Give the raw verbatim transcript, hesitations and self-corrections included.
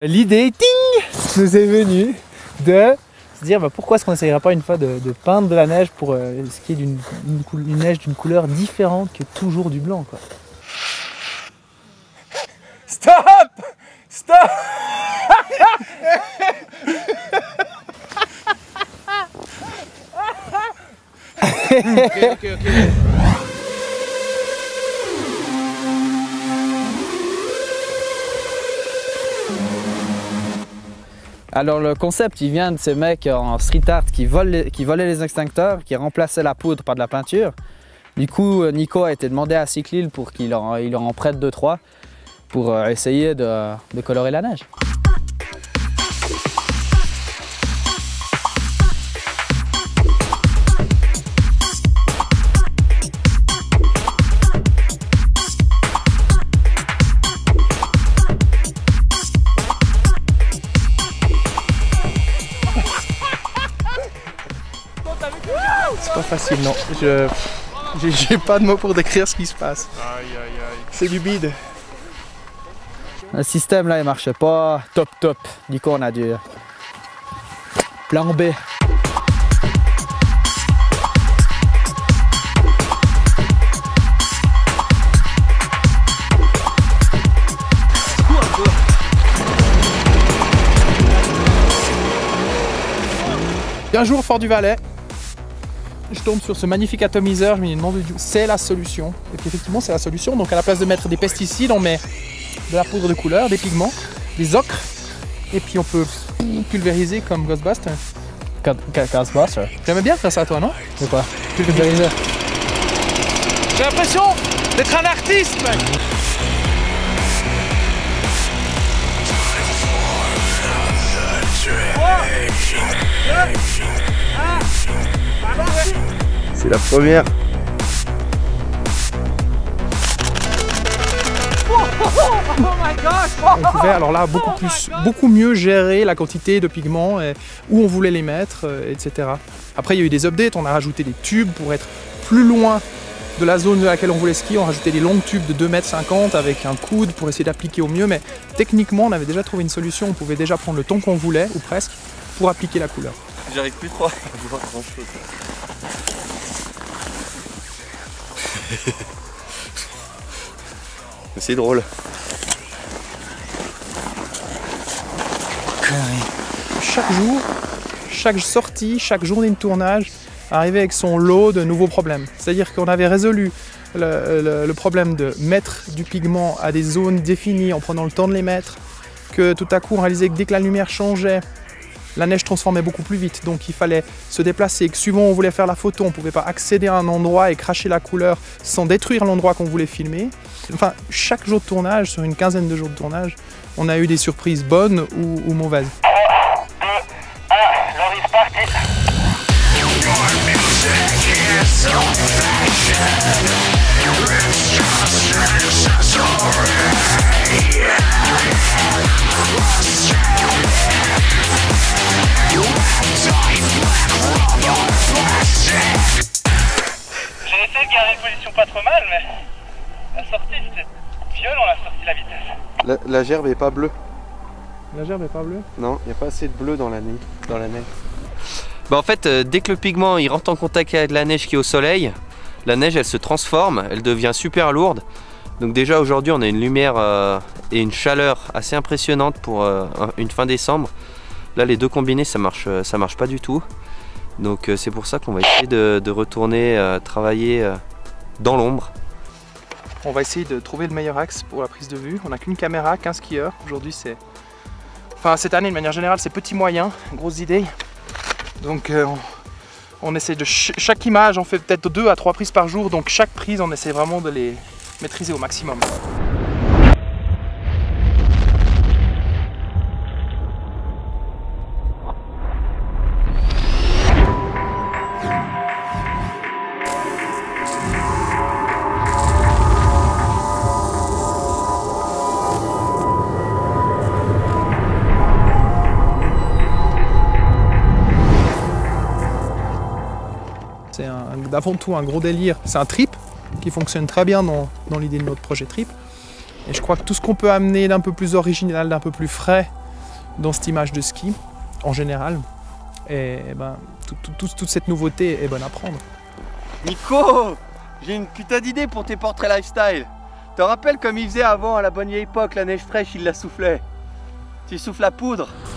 L'idée, ting, nous est venue de se dire bah, pourquoi est-ce qu'on n'essayerait pas une fois de, de peindre de la neige pour euh, ce qui est d'une une, une neige d'une couleur différente que toujours du blanc, quoi. Stop! Stop! Ok, ok, ok. Alors le concept il vient de ces mecs en street art qui, volent les, qui volaient les extincteurs, qui remplaçaient la poudre par de la peinture. Du coup Nico a été demandé à Cyclil pour qu'il en, il en prête deux trois pour essayer de, de colorer la neige. C'est pas facile, non. Je j'ai pas de mots pour décrire ce qui se passe. Aïe, aïe, aïe. C'est du bide. Le système là il marchait pas top top. Du coup on a dû plan B. Un jour, Fort du Valais, je tombe sur ce magnifique atomiseur, je me dis non, c'est la solution. Et puis effectivement, c'est la solution. Donc à la place de mettre des pesticides, on met de la poudre de couleur, des pigments, des ocres, et puis on peut pulvériser comme Ghostbuster. Ghostbuster. J'aimais bien faire ça, toi, non? C'est quoi? Pulvériser. J'ai l'impression d'être un artiste, mec. C'est la première. On pouvait alors là beaucoup plus, beaucoup mieux gérer la quantité de pigments, et où on voulait les mettre, et cetera. Après il y a eu des updates, on a rajouté des tubes pour être plus loin de la zone de laquelle on voulait skier, on a rajouté des longues tubes de deux mètres cinquante avec un coude pour essayer d'appliquer au mieux, mais techniquement on avait déjà trouvé une solution, on pouvait déjà prendre le ton qu'on voulait, ou presque, pour appliquer la couleur. J'arrive plus trop à voir grand chose. C'est drôle. Chaque jour, chaque sortie, chaque journée de tournage arrivait avec son lot de nouveaux problèmes. C'est-à-dire qu'on avait résolu le, le, le problème de mettre du pigment à des zones définies en prenant le temps de les mettre, que tout à coup on réalisait que dès que la lumière changeait, la neige transformait beaucoup plus vite, donc il fallait se déplacer, que suivant on voulait faire la photo, on ne pouvait pas accéder à un endroit et cracher la couleur sans détruire l'endroit qu'on voulait filmer. Enfin, chaque jour de tournage, sur une quinzaine de jours de tournage, on a eu des surprises bonnes ou, ou mauvaises. trois, deux, un, Laurie, c'est parti. J'ai essayé de garder une position pas trop mal, mais la sortie c'était violent, la sortie, la vitesse. La, la gerbe est pas bleue. La gerbe est pas bleue? Non, il n'y a pas assez de bleu dans la neige. Dans la neige. Bah en fait, euh, dès que le pigment il rentre en contact avec la neige qui est au soleil, la neige elle se transforme, elle devient super lourde. Donc déjà aujourd'hui on a une lumière euh, et une chaleur assez impressionnante pour euh, une fin décembre. Là les deux combinés ça marche, ça marche pas du tout. Donc euh, c'est pour ça qu'on va essayer de, de retourner euh, travailler euh, dans l'ombre. On va essayer de trouver le meilleur axe pour la prise de vue. On n'a qu'une caméra, qu'un skieur. Aujourd'hui c'est... Enfin cette année de manière générale c'est petit moyen, grosse idée. Donc euh, on, on essaie de... Ch chaque image on fait peut-être deux à trois prises par jour. Donc chaque prise on essaie vraiment de les maîtriser au maximum. C'est avant tout un gros délire, c'est un trip qui fonctionne très bien dans, dans l'idée de notre projet trip. Et je crois que tout ce qu'on peut amener d'un peu plus original, d'un peu plus frais dans cette image de ski en général. Et, et ben, tout, tout, tout, toute cette nouveauté est bonne à prendre. Nico, j'ai une putain d'idée pour tes portraits lifestyle. Tu te rappelles comme il faisait avant à la bonne vieille époque, la neige fraîche, il la soufflait. Tu souffles la poudre.